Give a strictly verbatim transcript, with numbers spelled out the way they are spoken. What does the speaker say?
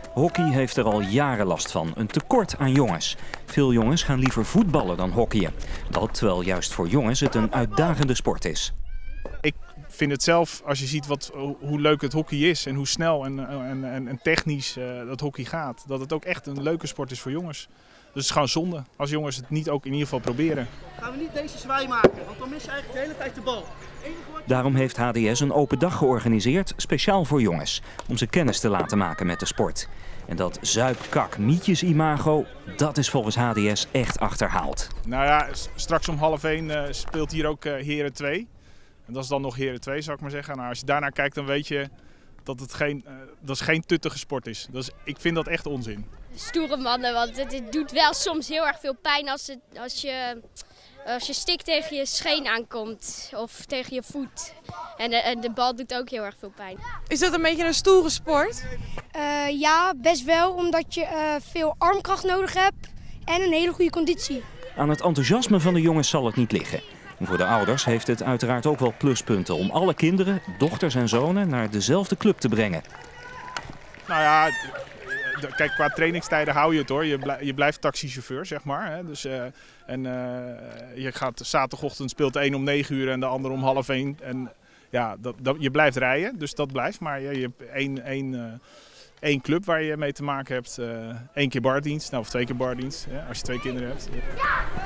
Hockey heeft er al jaren last van, een tekort aan jongens. Veel jongens gaan liever voetballen dan hockeyen. Dat terwijl juist voor jongens het een uitdagende sport is. Ik vind het zelf, als je ziet wat, hoe leuk het hockey is en hoe snel en, en, en, en technisch uh, dat hockey gaat, dat het ook echt een leuke sport is voor jongens. Dus het is gewoon zonde als jongens het niet ook in ieder geval proberen. Gaan we niet deze zwaai maken, want dan mis je eigenlijk de hele tijd de bal. Daarom heeft H D S een open dag georganiseerd, speciaal voor jongens, om ze kennis te laten maken met de sport. En dat zuip-kak-mietjes-imago, dat is volgens H D S echt achterhaald. Nou ja, straks om half één uh, speelt hier ook uh, Heren twee. En dat is dan nog Heren twee, zou ik maar zeggen. Nou, als je daarnaar kijkt, dan weet je dat het geen, uh, dat is geen tuttige sport is. Dat is. Ik vind dat echt onzin. Stoere mannen, want het, het doet wel soms heel erg veel pijn als, het, als, je, als je stik tegen je scheen aankomt of tegen je voet. En de, en de bal doet ook heel erg veel pijn. Is dat een beetje een stoere sport? Uh, ja, best wel, omdat je uh, veel armkracht nodig hebt en een hele goede conditie. Aan het enthousiasme van de jongens zal het niet liggen. En voor de ouders heeft het uiteraard ook wel pluspunten om alle kinderen, dochters en zonen, naar dezelfde club te brengen. Nou ja, kijk, qua trainingstijden hou je het hoor. Je, blijf, je blijft taxichauffeur, zeg maar. Hè. Dus, uh, en uh, je gaat zaterdagochtend speelt de een om negen uur en de ander om half één. En ja, dat, dat, je blijft rijden, dus dat blijft. Maar je, je hebt één, één, uh, één club waar je mee te maken hebt. Uh, één keer bardienst, nou, of twee keer bardienst, hè, als je twee kinderen hebt.